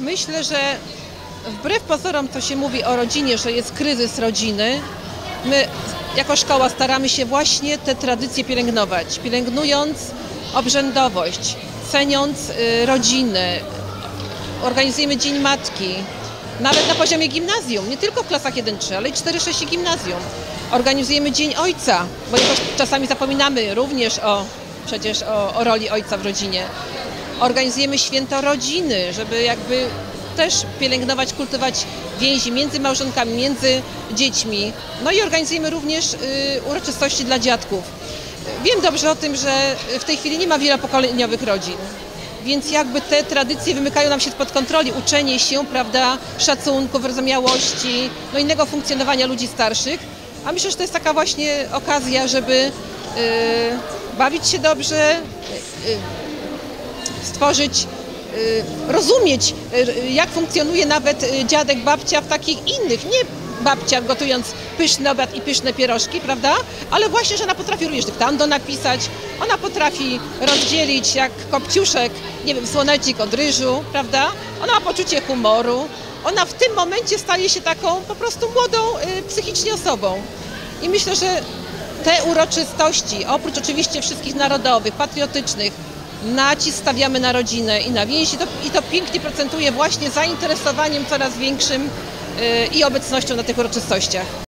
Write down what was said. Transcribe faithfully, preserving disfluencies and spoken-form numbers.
Myślę, że wbrew pozorom, co się mówi o rodzinie, że jest kryzys rodziny, my jako szkoła staramy się właśnie te tradycje pielęgnować, pielęgnując obrzędowość, ceniąc y, rodziny, organizujemy Dzień Matki, nawet na poziomie gimnazjum, nie tylko w klasach jeden trzy, ale i cztery sześć gimnazjum. Organizujemy Dzień Ojca, bo czasami zapominamy również o, przecież o, o roli ojca w rodzinie. Organizujemy święto rodziny, żeby jakby też pielęgnować, kultywować więzi między małżonkami, między dziećmi. No i organizujemy również y, uroczystości dla dziadków. Wiem dobrze o tym, że w tej chwili nie ma wielopokoleniowych rodzin, więc jakby te tradycje wymykają nam się spod kontroli. Uczenie się, prawda, szacunku, wyrozumiałości, no innego funkcjonowania ludzi starszych. A myślę, że to jest taka właśnie okazja, żeby y, bawić się dobrze, y, stworzyć, rozumieć, jak funkcjonuje nawet dziadek, babcia w takich innych, nie babcia gotując pyszny obiad i pyszne pierożki, prawda? Ale właśnie, że ona potrafi również dyktando napisać, ona potrafi rozdzielić jak Kopciuszek, nie wiem, słonecik od ryżu, prawda? Ona ma poczucie humoru, ona w tym momencie staje się taką po prostu młodą psychicznie osobą. I myślę, że te uroczystości, oprócz oczywiście wszystkich narodowych, patriotycznych, nacisk stawiamy na rodzinę i na więź i to, i to pięknie procentuje właśnie zainteresowaniem coraz większym yy, i obecnością na tych uroczystościach.